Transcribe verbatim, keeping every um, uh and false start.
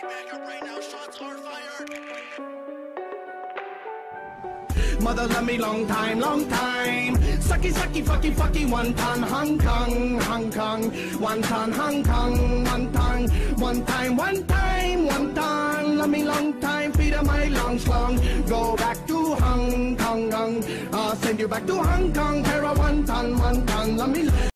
back up right now. Shots are fired. Mother love me long time, long time. Sucky, sucky, fucky, fucky, one ton, Hong Kong, Hong Kong. One ton, Hong Kong, one ton. One time, one time, one ton. Love me long time, feed of my long slong. Go back to Hong Kong, I'll send you back to Hong Kong. Para one ton, one ton, love me.